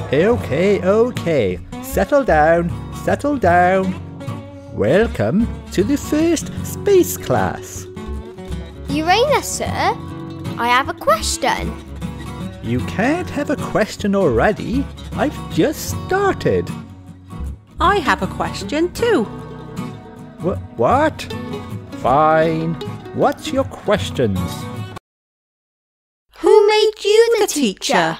Okay. Settle down. Welcome to the first space class. Uranus, sir? I have a question. You can't have a question already. I've just started. I have a question too. What? Fine. What's your questions? Who made you the teacher?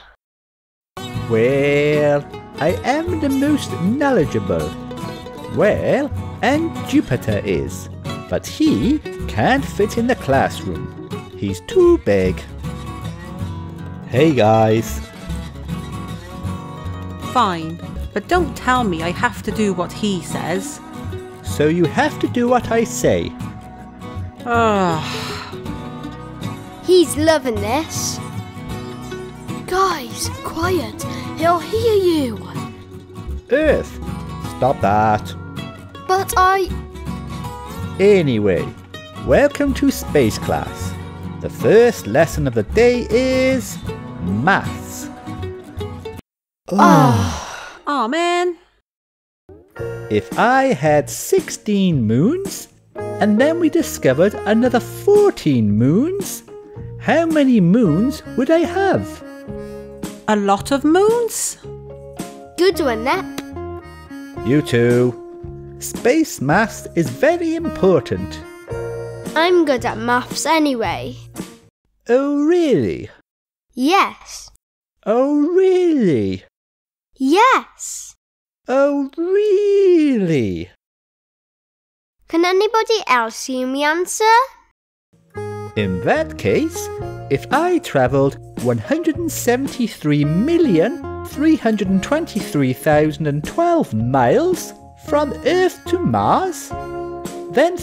Well, I am the most knowledgeable. Well, and Jupiter is. But he can't fit in the classroom. He's too big. Hey guys. Fine, but don't tell me I have to do what he says. So you have to do what I say. He's loving this. Guys, quiet. He'll hear you. Earth, stop that. But Anyway, welcome to space class. The first lesson of the day is maths. Oh man. If I had 16 moons, and then we discovered another 14 moons, how many moons would I have? A lot of moons? good one, Nep. You too. Space maths is very important. I'm good at maths anyway. Oh really? Yes. Oh really? Yes. Oh really? Can anybody else see me answer? In that case, if I travelled 173,323,012 miles from Earth to Mars, then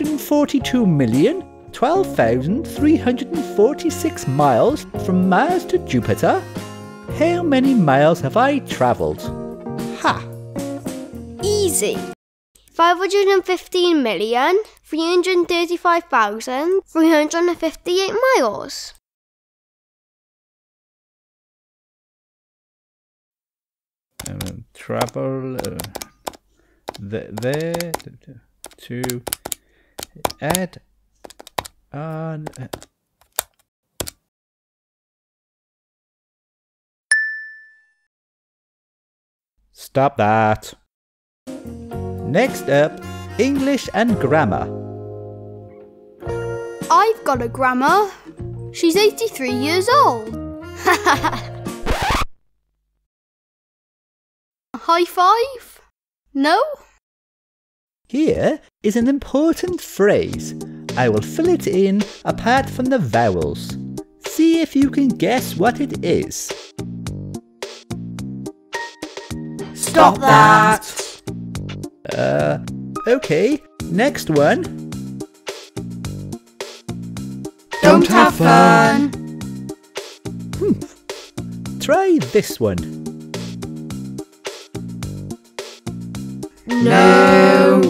342,012,346 miles from Mars to Jupiter, how many miles have I travelled? Ha! Easy. 515,335,358 miles. Travel there to add on. Stop that. Next up, English and grammar. I've got a grammar. She's 83 years old. High five? No? Here is an important phrase. I will fill it in apart from the vowels. See if you can guess what it is. Stop that! Okay, next one. Don't have fun! Try this one. No!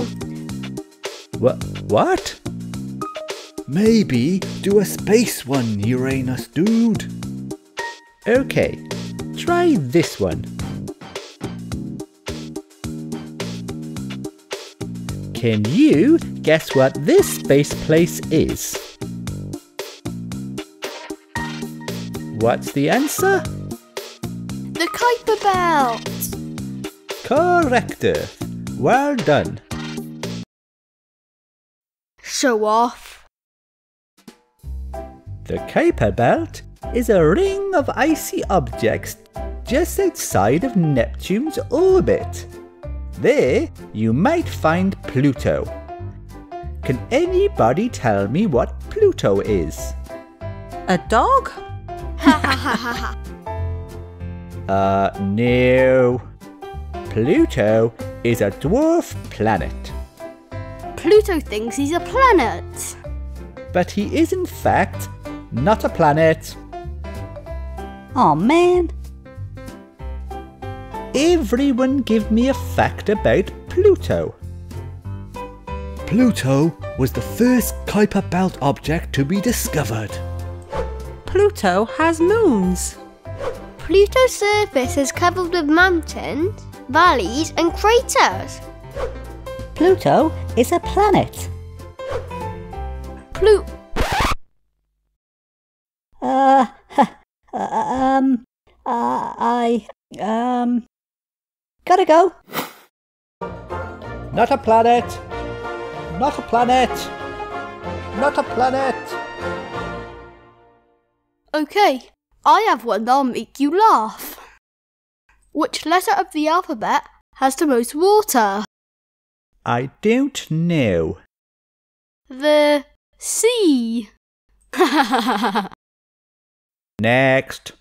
What? Maybe do a space one, Uranus dude. Okay, try this one. Can you guess what this space place is? What's the answer? The Kuiper Belt. Correct, Earth. Well done. Show off. The Kuiper Belt is a ring of icy objects just outside of Neptune's orbit. There you might find Pluto. Can anybody tell me what Pluto is? A dog? No. Pluto is a dwarf planet. Pluto thinks he's a planet. But he is in fact not a planet. Oh man. Everyone give me a fact about Pluto. Pluto was the first Kuiper Belt object to be discovered. Pluto has moons. Pluto's surface is covered with mountains, valleys and craters. Pluto is a planet. Gotta go. Not a planet! Not a planet! Not a planet! Okay, I have one that'll make you laugh. Which letter of the alphabet has the most water? I don't know. The C. Next.